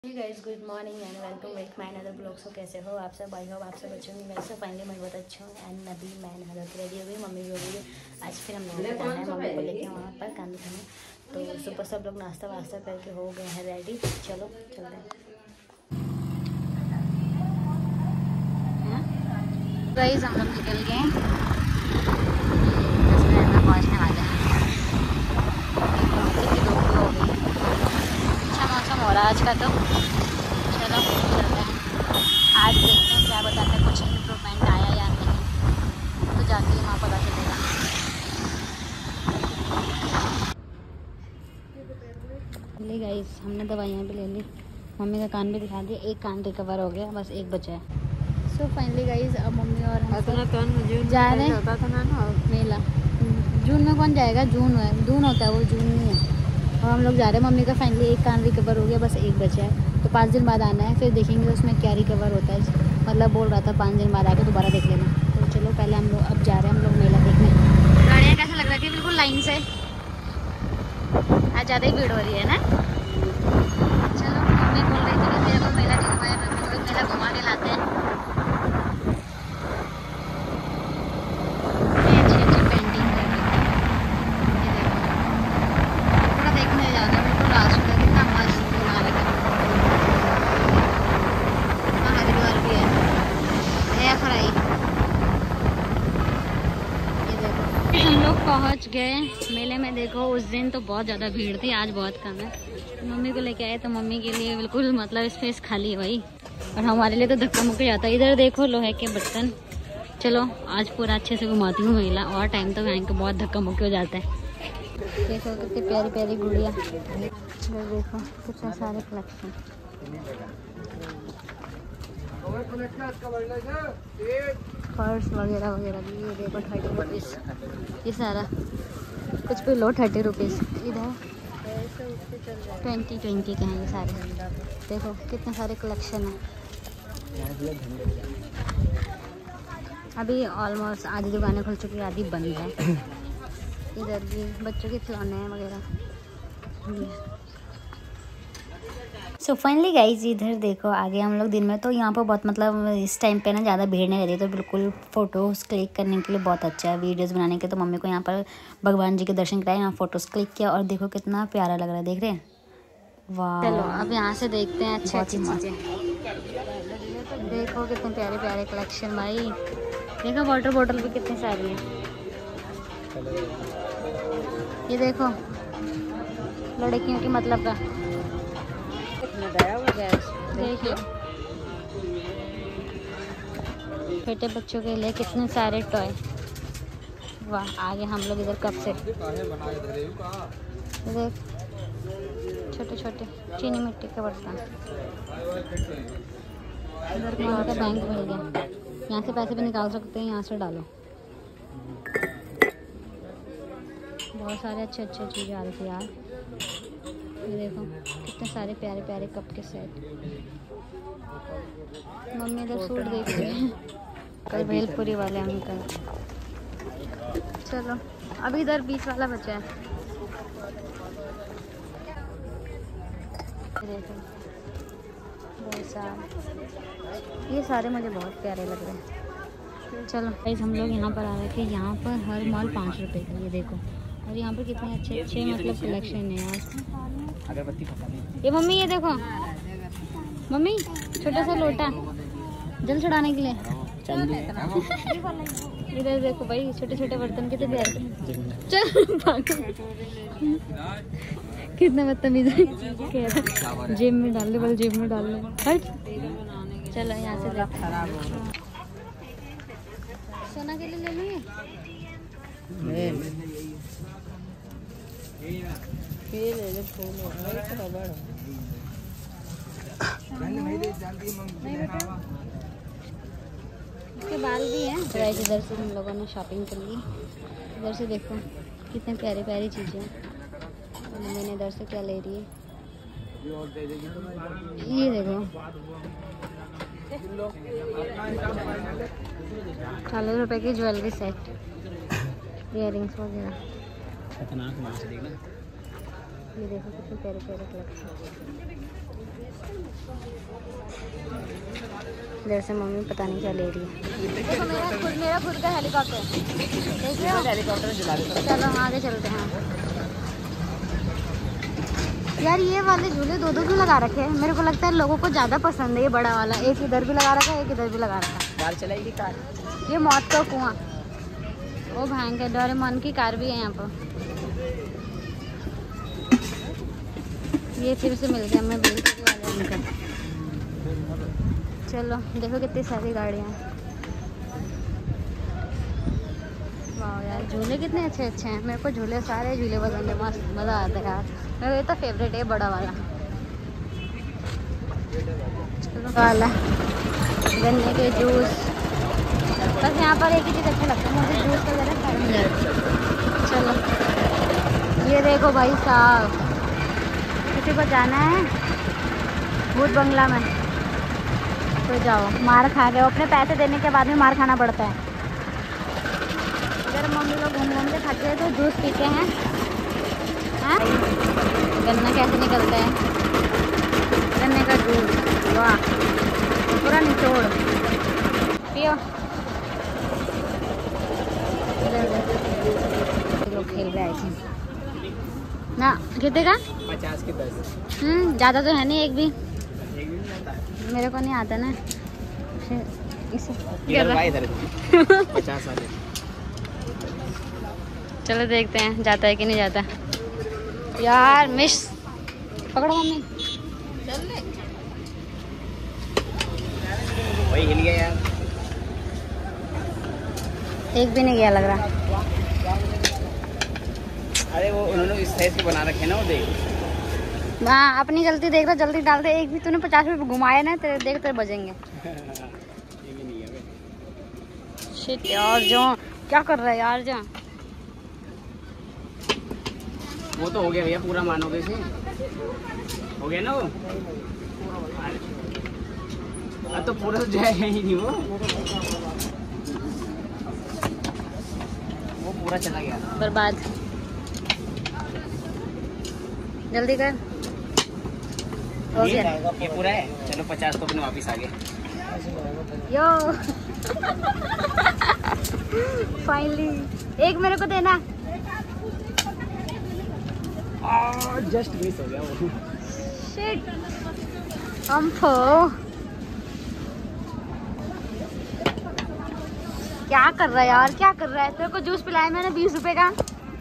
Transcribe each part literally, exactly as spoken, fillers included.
Guys good morning and welcome back my another blog. So कैसे हो आप सब? आई होप आप सब अच्छे होंगे। मैं सब फाइनली मैं बहुत अच्छा हूँ। एंड नबी मैं नहा के रेडी हो गई, मम्मी भी हो गई। आज फिर हम लोग जाना है मम्मी को लेके वहाँ पर काम दिखाने। तो सुबह सब लोग नाश्ता वास्ता करके हो गए हैं रेडी। चलो चलते हैं। गाइस हम लोग निकल गए, दस मिनट में पहुँचने वाले हैं। मौसम हो रहा है आज का, तो चलो चलते हैं। आज देखते हैं क्या बताते हैं, कुछ इम्प्रूवमेंट आया या नहीं, तो जाके वहाँ पता चलेगा। ले गाइस हमने दवाइयाँ भी ले ली, मम्मी का कान भी दिखा दिया, एक कान रिकवर हो गया, बस एक बचा है। सो फाइनली गाइस अब मम्मी और हम सब जा रहे हैं मेला। जून में कौन जाएगा? जून है, जून होता है वो, जून नहीं है। और हम लोग जा रहे हैं। मम्मी का फाइनली एक कान रिकवर हो गया, बस एक बचा है। तो पाँच दिन बाद आना है, फिर देखेंगे उसमें क्या रिकवर होता है। मतलब बोल रहा था पाँच दिन बाद आके दोबारा देख लेना। तो चलो पहले हम लोग अब जा रहे हैं हम लोग मेला देखने। गाड़ियाँ कैसा लग रही थी बिल्कुल लाइन से, आज ज़्यादा ही भीड़ हो रही है ना। चलो मम्मी बोल रही थी कि मेरे को मेला नहीं घुमाया, मम्मी को मेला घुमा के लाते हैं। पहुंच गए मेले में। देखो उस दिन तो बहुत ज़्यादा भीड़ थी, आज बहुत कम है। मम्मी को लेके आए तो मम्मी के लिए बिल्कुल मतलब स्पेस खाली है भाई, और हमारे लिए तो धक्का मुक्का जाता है। इधर देखो लोहे के बर्तन। चलो आज पूरा अच्छे से घुमाती हूँ मेला, और टाइम तो वहाँ के बहुत धक्का मुक्की हो जाता है। देखो कितनी प्यारी प्यारी गुड़िया, देखो कितने सारे कलेक्शन। पर्स वगैरह वगैरह भी ये देखो थर्टी रुपीज़, ये सारा कुछ भी लो थर्टी रुपीज़। इधर ट्वेंटी ट्वेंटी के हैं ये सारे। देखो कितने सारे कलेक्शन है। अभी ऑलमोस्ट आधी दुकानें खुल चुकी है, आधी बंद है। इधर भी बच्चों के खिलौने वगैरह। सो फाइनली गाइज इधर देखो आगे हम लोग दिन में तो यहाँ पर बहुत मतलब इस टाइम पे ना ज़्यादा भीड़ नहीं रहती, तो बिल्कुल फ़ोटोज़ क्लिक करने के लिए बहुत अच्छा है, वीडियोस बनाने के। तो मम्मी को यहाँ पर भगवान जी के दर्शन कराए, यहाँ फ़ोटोज़ क्लिक किया, और देखो कितना प्यारा लग रहा है, देख रहे हैं। वाह चलो अब यहाँ से देखते हैं अच्छी अच्छी चीज़ें। देखो कितने प्यारे प्यारे कलेक्शन भाई। देखो वाटर बॉटल भी कितनी सारी है। ये देखो लड़कियों की मतलब का, देखिए छोटे बच्चों के लिए कितने सारे टॉय। वाह आगे हम लोग इधर कप से देख छोटे छोटे चीनी मिट्टी के बर्तन। इधर कौन का बैंक मिल गया, यहाँ से पैसे भी निकाल सकते हैं, यहाँ से डालो। बहुत सारे अच्छे अच्छे चीज़ें आ रही थी यार। ये देखो कितने सारे प्यारे प्यारे कप के सेट। मम्मी इधर सूट देख रही है, कल भेलपुरी वाले अंकल। चलो अभी इधर बीच वाला बचा है। देखो बहुत सारे, ये सारे मुझे बहुत प्यारे लग रहे हैं। चलो गाइस हम लोग यहाँ पर आ रहे थे, यहाँ पर हर माल पाँच रुपए का। ये देखो, और यहाँ पर कितने अच्छे अच्छे मतलब कलेक्शन है यार। ये मम्मी ये देखो मम्मी छोटा सा लोटा जल चढ़ाने के लिए। इधर देखो भाई छोटे छोटे बर्तन कितने प्यारे। चल कितना बदतमीज है, जेब में डाल ले, बल जेब में डाल ले। हट चलो यहाँ से देखो सोना के लिए ले लेंगे। इसके बाल भी हैं। गाइस इधर से हम लोगों ने शॉपिंग कर ली। इधर से देखो कितने प्यारी प्यारी चीज़ें। मैंने इधर से क्या ले रही है, ये देखो चालीस रुपए की ज्वेलरी सेट, इयररिंग्स वगैरह। ये देखो कितने प्यारे प्यारे कलेक्शन। इधर से मम्मी पता नहीं क्या ले रही है। देखो मेरा खुद मेरा खुद का हेलीकॉप्टर, देखिए हेलीकॉप्टर चला रहे। चलो आगे चलते हैं। यार ये वाले झूले दो दो क्यों लगा रखे हैं? मेरे को लगता है लोगों को ज़्यादा पसंद है ये बड़ा वाला। एक इधर भी लगा रखा है, एक इधर भी लगा रखा है। कार चलाएगी कार। ये मौत का कुआं, वो भांग के डोरेमोन की कार भी है यहाँ पर। ये फिर से मिल गया हमें बिल वाले का। चलो देखो कितनी सारी गाड़ियाँ हैं। वाह यार झूले कितने अच्छे अच्छे हैं। मेरे को झूले सारे झूले पसंद है, मस्त मज़ा आता है यार। मेरा ये तो फेवरेट है बड़ा वाला। चलो वाला गन्ने के जूस, बस यहाँ पर एक ही चीज़ अच्छा लगता है मुझे, जूस वगैरह सारे मिल जाते हैं। चलो ये देखो भाई साहब, किसी को जाना है भूत बंगला में तो जाओ, मार खा गए। अपने पैसे देने के बाद में मार खाना पड़ता है। अगर मम्मी लोग घूम घूम के थक गए तो जूस पीते हैं। हाँ गन्ना कैसे निकलता है, गन्ने का जूस, वाह पूरा निचोड़ पियो। लोग खेल रहे थे ना, कितने का? पचास के दस। हम्म ज़्यादा तो है नहीं, एक भी मेरे को नहीं आता ना इसे। पचास वाले। चलो देखते हैं जाता है कि नहीं जाता। यार मिस पकड़ो मम्मी। वही हिल गया यार, एक भी नहीं गया लग रहा। अरे वो उन्होंने इस साइज के बना रखे ना, वो देख। हाँ अपनी गलती देख रहा, जल्दी डाल दे। एक भी तूने पचास रुपये घुमाए ना, तेरे देख तेरे बजेंगे। ये भी नहीं है शिट यार जो क्या कर रहा है यार जो। वो तो हो गया भैया, पूरा मानोगे इसे, हो गया ना वो। अब तो पूरा तो जाएगा ही नहीं, वो वो पूरा चला गया बर्बाद। जल्दी कर, हो ये, गया ये पूरा है। चलो पचास तो अपने वापिस आ गए। यो फाइनली एक मेरे को देना। जस्ट मिस हो गया वो। शिट अम्फो क्या कर रहा है यार, क्या कर रहा है? तेरे को जूस पिलाया मैंने बीस रुपए का।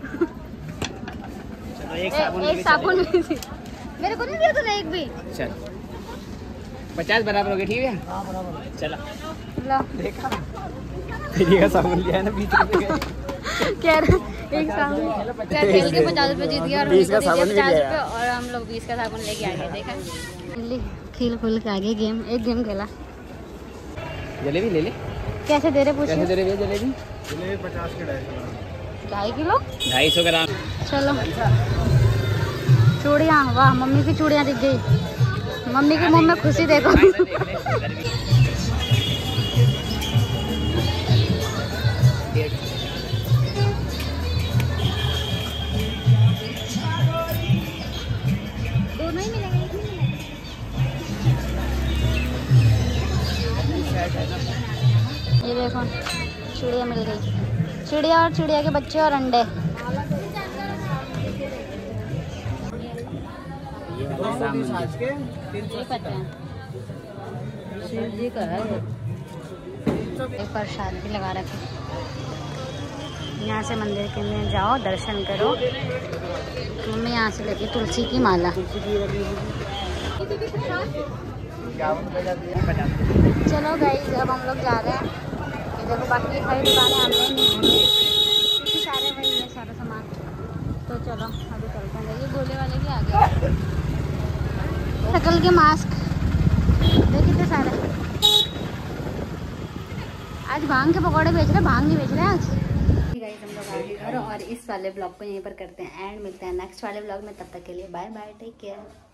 चलो एक साबुन, एक साबुन ली थी मेरे को नहीं दिया तूने एक भी। चल पचास बराबर हो गए, ठीक है चला। लो देखा का साबुन लिया है ना बीस रुपए का। कह रहे एक साबुन क्या खेल के पचास रुपए जीत गया और बीस का साबुन पचास रुपए और हम लोग बीस का साबुन लेके आ गए। देखा खेल खुल के आगे गेम, एक गेम खेला। जलेबी ले ले। कैसे दे रहे पूछ? कैसे दे रहे भैया जलेबी? जलेबी पचास के ढाई किलो ढाई सौ ग्राम। चलो चूड़ियाँ, वाह मम्मी की चूड़ियाँ दिख गई। मम्मी के मुंह में खुशी देखो। दोनों ही मिलेंगे। ये देखो चिड़िया मिल गई, चिड़िया और चिड़िया के बच्चे और अंडे। शिव जी का है, एक प्रसाद भी लगा रखे। यहाँ से मंदिर के अंदर जाओ, दर्शन करो। मम्मी यहाँ से लेके तुलसी की माला। चलो गाइस अब हम लोग जा रहे हैं। देखो बाकी सारी दुकानें हमने नहीं घूमी, सारे वही है सारा सामान। तो चलो अभी चलते हैं। ये गोले वाले भी आ गए। शकल के मास्क देख कितने सारे। आज भांग के पकौड़े बेच रहे, भांग नहीं बेच रहे आज। गाइस हम लोग आ गए घर और इस वाले ब्लॉग को यहीं पर करते हैं एंड मिलते हैं नेक्स्ट वाले ब्लॉग में। तब तक के लिए बाय बाय, टेक केयर।